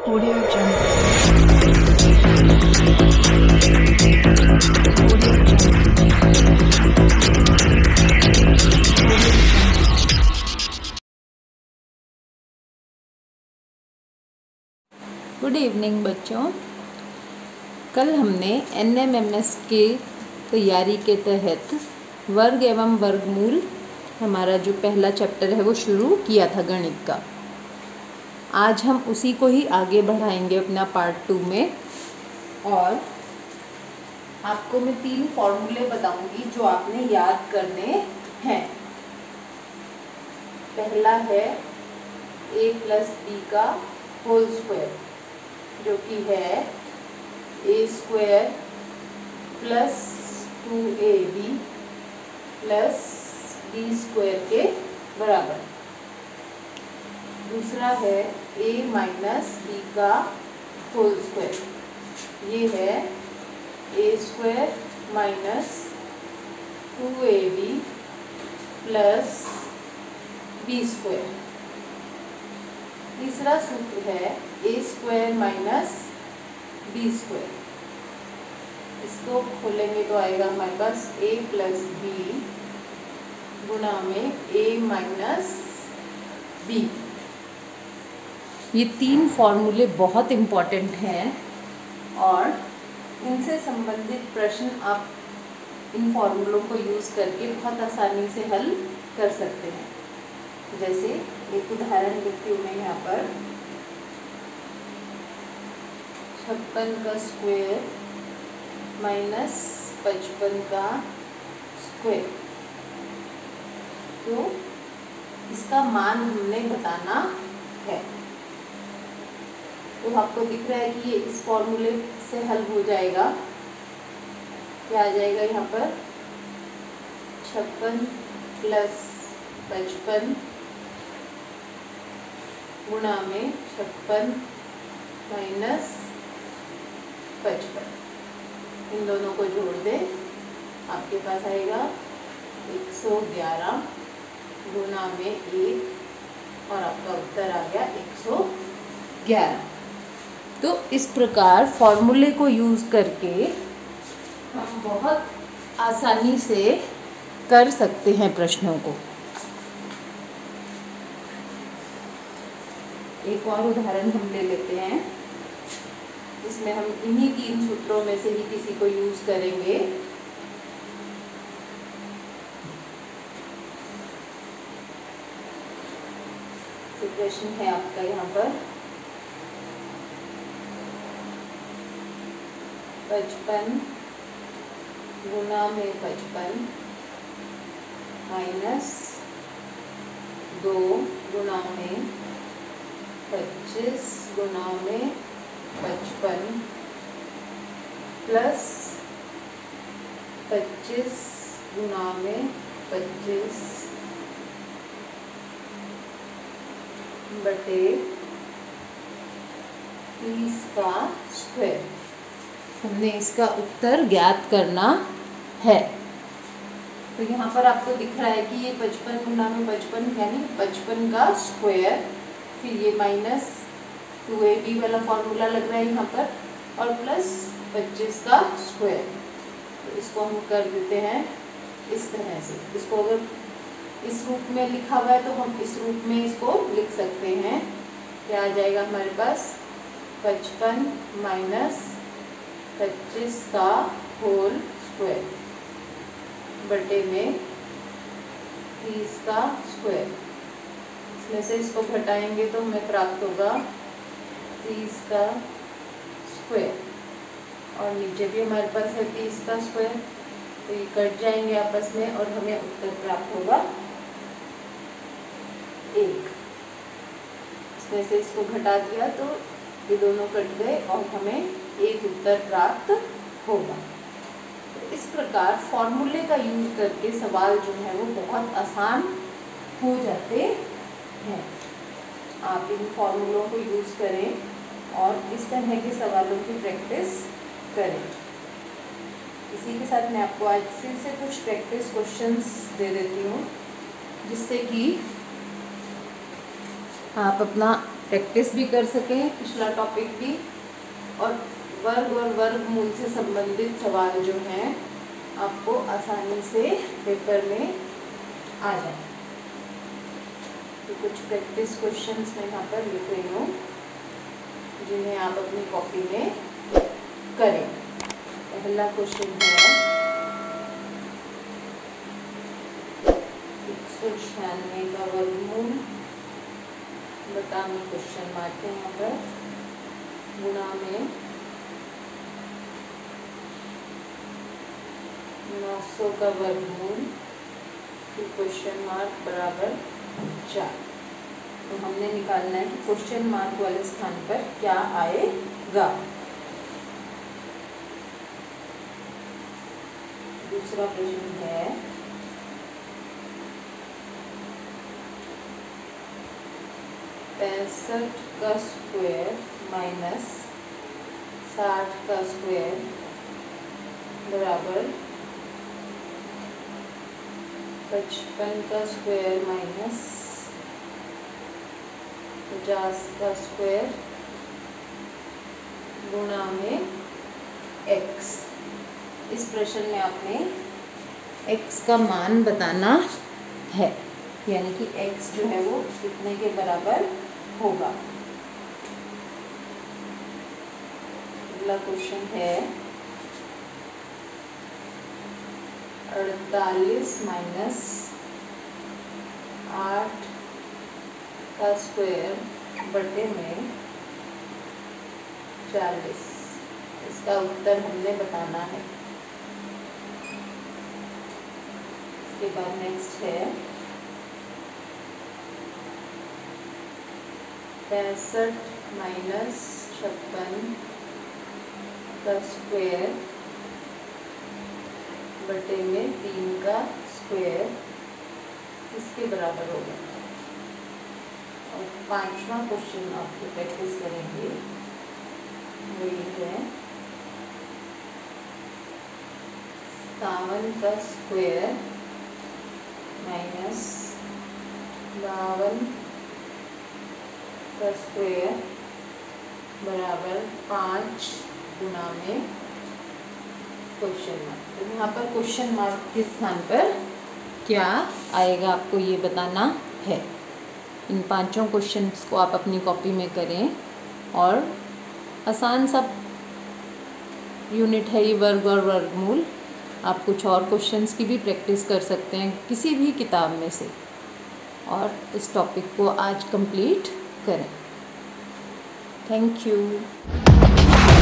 Audio Jungle. Good evening बच्चों। कल हमने NMMS की तैयारी के तहत वर्ग एवं वर्गमूल हमारा जो पहला चैप्टर है वो शुरू किया था गणित का। आज हम उसी को ही आगे बढ़ाएंगे अपना पार्ट 2 में। और आपको मैं 3 फॉर्मूले बताऊंगी जो आपने याद करने हैं। पहला है a + b का होल स्क्वायर, जो कि है a² + 2ab + b² के बराबर। दूसरा है a - b का होल स्क्वायर, ये है a² - 2ab + b²। तीसरा सूत्र है a² - b²। इसको खोलेंगे तो आएगा हमारे पास a + b गुणा में a - b। ये 3 फॉर्मूले बहुत इम्पॉर्टेंट हैं और इनसे संबंधित प्रश्न आप इन फॉर्मूलों को यूज़ करके बहुत आसानी से हल कर सकते हैं। जैसे एक उदाहरण लिखती हूँ मैं यहाँ पर, 56 का स्क्वायर माइनस 55 का स्क्वायर। तो इसका मान हमने बताना है। तो आपको दिख रहा है कि ये इस फॉर्मूले से हल हो जाएगा। क्या आ जाएगा यहाँ पर, 56 + 55 गुणा में 56 - 55। इन दोनों को जोड़ दें, आपके पास आएगा 111 गुणा में 1 और आपका उत्तर आ गया 111। तो इस प्रकार फॉर्मूले को यूज़ करके हम बहुत आसानी से कर सकते हैं प्रश्नों को। एक और उदाहरण हम ले लेते हैं, जिसमें हम इन्हीं 3 सूत्रों में से ही किसी को यूज़ करेंगे। प्रश्न है आपका यहाँ पर, 55 गुणा में 55 माइनस 2 गुणा में 25 गुणा में 55 प्लस 25 गुणा में 25 बटे 30 का स्क्वायर। हमने इसका उत्तर ज्ञात करना है। तो यहाँ पर आपको दिख रहा है कि ये 55 गुणा में 55 यानी 55 का स्क्वायर, फिर ये माइनस 2ab वाला फॉर्मूला लग रहा है यहाँ पर, और प्लस 25 का स्क्वायर। तो इसको हम कर देते हैं इस तरह से। इसको अगर इस रूप में लिखा हुआ है तो हम इस रूप में इसको लिख सकते हैं। क्या आ जाएगा हमारे पास, 55 - 25 का होल स्क्वायर बटे में 30 का स्क्वायर। इसमें से इसको घटाएंगे तो हमें प्राप्त होगा 30 का स्क्वायर, और नीचे भी हमारे पास है 30 का स्क्वायर। तो ये कट जाएंगे आपस में और हमें उत्तर प्राप्त होगा 1। इसमें से इसको घटा दिया तो ये दोनों कट गए और हमें 1 उत्तर प्राप्त होगा। तो इस प्रकार फॉर्मूले का यूज करके सवाल जो है वो बहुत आसान हो जाते हैं। आप इन फॉर्मूलों को यूज करें और इस तरह के सवालों की प्रैक्टिस करें। इसी के साथ मैं आपको आज फिर से कुछ प्रैक्टिस क्वेश्चंस दे देती हूँ, जिससे कि आप अपना प्रैक्टिस भी कर सकें पिछला टॉपिक भी, और वर्ग और वर्गमूल से संबंधित सवाल जो हैं आपको आसानी से पेपर में आ जाए। तो कुछ प्रैक्टिस क्वेश्चंस मैं यहाँ पर लिख रही हूँ जिन्हें आप अपनी कॉपी में करें। पहला क्वेश्चन है 196 का वर्गमूल बताना, क्वेश्चन मार्क है यहाँ पर, गुणा में 900 का वर्गमूल, फिर क्वेश्चन मार्क बराबर 4। तो हमने निकालना है कि क्वेश्चन मार्क वाले स्थान पर क्या आएगा। दूसरा प्रश्न है 65 का स्क्वायर माइनस 60 का स्क्वायर बराबर 55 का स्क्वायर माइनस 50 का स्क्वायर गुणा में x। इस प्रश्न में आपने x का मान बताना है, यानी कि x जो है वो कितने के बराबर होगा। अगला क्वेश्चन है 48 माइनस 8 का स्क्वायर बटे में 40। इसका उत्तर हमने बताना है। इसके बाद नेक्स्ट है 65 माइनस 56 का स्क्वायर बटे में 3 का स्क्वायर इसके बराबर होगा। और 5वां क्वेश्चन आपको प्रैक्टिस करेंगे, वही है 57 का स्क्वायर माइनस 52 का स्क्वायर बराबर 5 गुणा में क्वेश्चन मार्क। तो यहाँ पर क्वेश्चन मार्क के स्थान पर क्या आएगा आपको ये बताना है। इन 5 क्वेश्चंस को आप अपनी कॉपी में करें, और आसान सा यूनिट है ये वर्ग और वर्गमूल। आप कुछ और क्वेश्चंस की भी प्रैक्टिस कर सकते हैं किसी भी किताब में से, और इस टॉपिक को आज कंप्लीट करें। Thank you.